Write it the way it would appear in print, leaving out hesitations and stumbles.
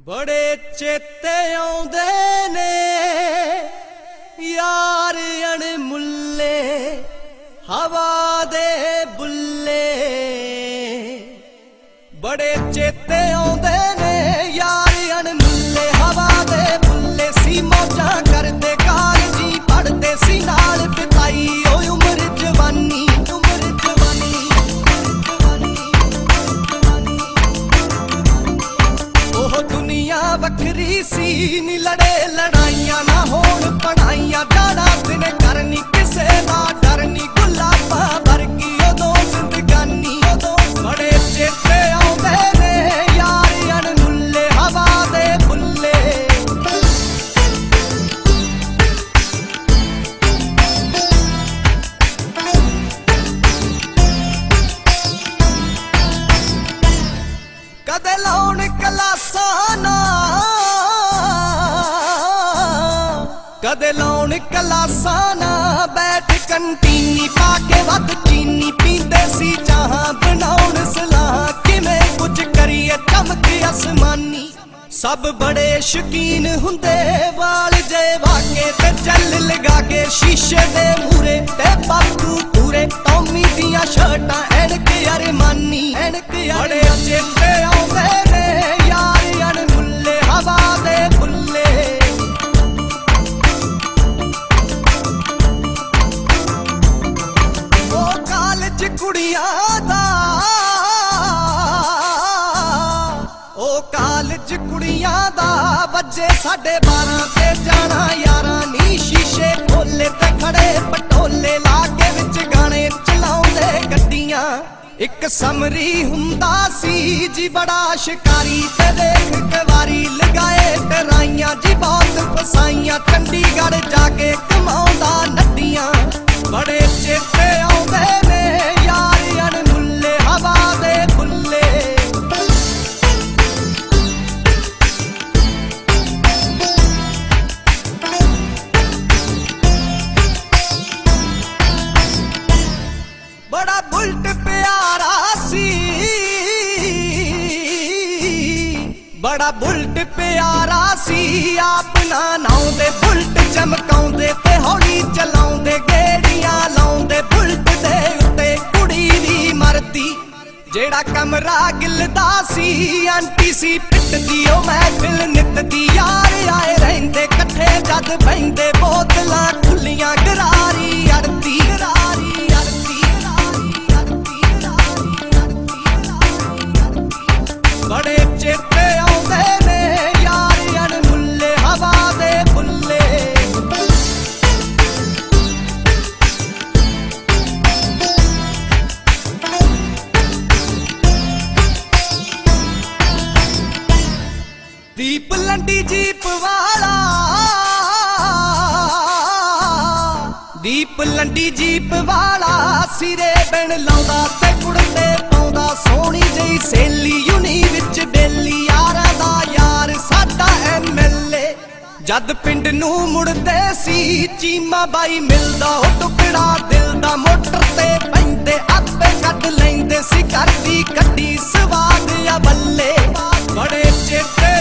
बड़े चेते आउंदे ने यार अणमुल्ले हवा दे बुल्ले। बड़े चेते आउंदे ने यार अणमुल्ले हवा दे बुल्ले। सी मौजा करदे कालजी पढ़दे सी नाल बिताई ओ उम्र जवानी। वखरी सी नी लड़े लड़ाइया ना होण पढ़ाइया। जाना दिन करनी किसे दा डरनी गुलाबा वर्गी उदों जिंदगानी। बड़े चेते आउंदे ने यार अणमुल्ले हवा दे बुल्ले। कदे लाउण कलासा ना कदे लाउण कलासा ना बैठ कंटीनी पाके वध चीनी पींदे सी चाहां बनाउण सलाह किवें कुछ करिए चमक आसमानी। सब बड़े शकीन हुंदे वाल जे वाके ते चल लगा के शीशे दे मूरे ते बापू पूरे टॉमी दियां शर्टां एनक अरमानी। बड़े चेते आउंदे ने यार अणमुल्ले हवा दे बुल्ले। ओ कालज कुड़ियां दा ओ कालज कुड़ियां दा बजे 12:30 ते जाना यारां नी। शीशे खोले ते खड़े पटोले लागे विच गाने चलाउंदे गड्डियां। एक समरी हुंदा सी जी बड़ा शिकारी ते देख कवारी लगाए डराइयां जी बहुत फसाइयां। चंडीगढ़ जाके कमाउंदा नड्डियां। बड़े चेते आउंदे ने यार अणमुल्ले हवा दे बुल्ले। बड़ा बुलट प्यारा सी बड़ा बुलट प्यारा सी अपना नाउंदे बुलट चमकाउंदे ते हौली चलाउंदे गेड़ियां लाउंदे। बुलट दे उत्ते कुड़ी भी मरदी जेड़ा कमरा गिलदा सी आंटी सी पिटदी ओ महफिल नितदी। यार आए रहिंदे कट्ठे जद बहिंदे बोतलां खुलियां गरारी अड़दी। बड़े चेते आउंदे ने यार अणमुल्ले हवा दे बुल्ले। दीप लंडी जीप वाला दीप लंडी जीप वाला सिरे बिन लाउंदा ते कुड़ते पाउंदा। सोहनी जई सहेली यूनी विच बेली यारां दा यार साडा MLA। जद पिंड नूं मुड़दे सी चीमा बाई मिलदा ओ टुकड़ा दिल दा। मोटर ते पैंदे आपे कढ लैंदे सी करदी कड्डी सवाद या बल्ले। बड़े चेते